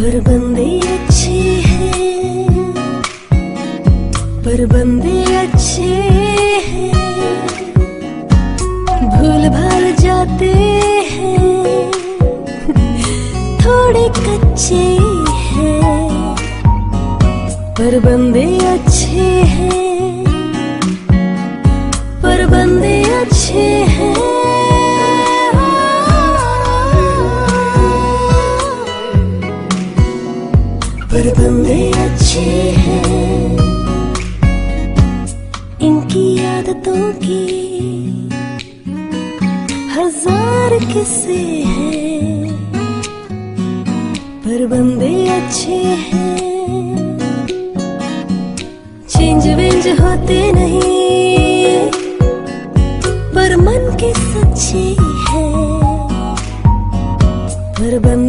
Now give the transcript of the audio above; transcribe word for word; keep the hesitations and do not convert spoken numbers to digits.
पर बंदे अच्छे हैं, पर बंदे अच्छे हैं, भूल भाल जाते हैं, थोड़े कच्चे हैं, पर बंदे अच्छे हैं, पर बंदे अच्छे हैं। पर बंदे अच्छे हैं, इनकी आदतों की हजार किस्से हैं, पर बंदे अच्छे हैं, चेंज वेंज होते नहीं, पर मन के सच्चे हैं, पर बंदे